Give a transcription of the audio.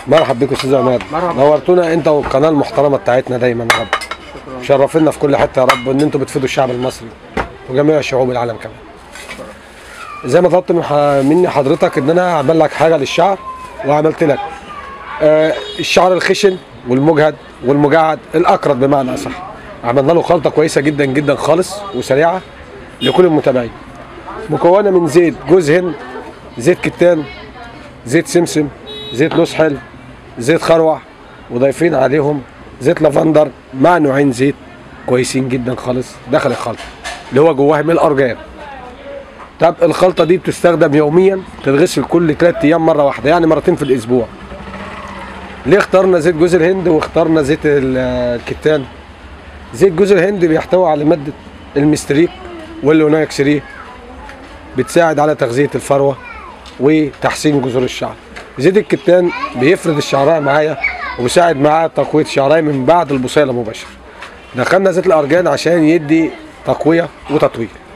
مرحبا بكم استاذ عماد. نورتونا انت والقناه المحترمه بتاعتنا دايما يا رب. شرفنا في كل حته يا رب ان انتم بتفيدوا الشعب المصري وجميع شعوب العالم كمان. زي ما طلبت مني حضرتك ان انا اعمل لك حاجه للشعر، وعملت لك الشعر الخشن والمجهد والمجعد الاكرد بمعنى اصح. عملنا له خلطه كويسه جدا جدا خالص وسريعه لكل المتابعين، مكونه من زيت جوز هند، زيت كتان، زيت سمسم، زيت لوز حلو، زيت خروع، وضايفين عليهم زيت لافندر مع نوعين زيت كويسين جدا خالص داخل الخلطه اللي هو جواها من الارجان. طب الخلطه دي بتستخدم يوميا، تتغسل كل 3 ايام مره واحده، يعني مرتين في الاسبوع. ليه اخترنا زيت جوز الهند واخترنا زيت الكتان؟ زيت جوز الهند بيحتوي على ماده المستريك واللوناكسري، بتساعد على تغذيه الفروه وتحسين جذور الشعر. زيت الكتان بيفرد الشعرايه معايا وبيساعد معاه تقويه الشعرايه من بعد البصيله مباشر. دخلنا زيت الارجان عشان يدي تقويه وتطويل.